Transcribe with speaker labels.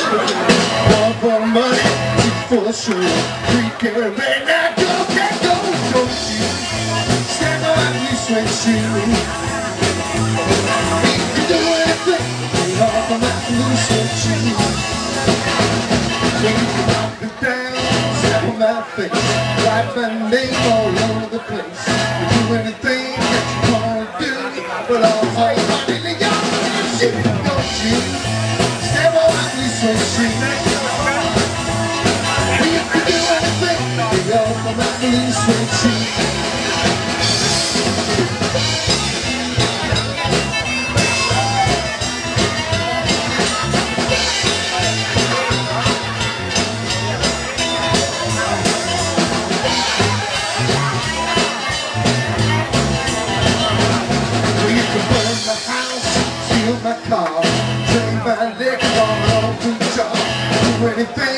Speaker 1: One for money, two for the show. Three carry bag, now go, can't go. Don't you stand on my blue suede shoe. You do anything, get off of my blue suede shoe. Take it up and down, slap on my face, write my name all over the place. You do anything that you wanna do, but I'll hold my nigga, y'all shoot. Don't you stand on my blue suede shoe. You can do anything, get off of my blue suede shoe. My car, turn my leg on the job, do anything.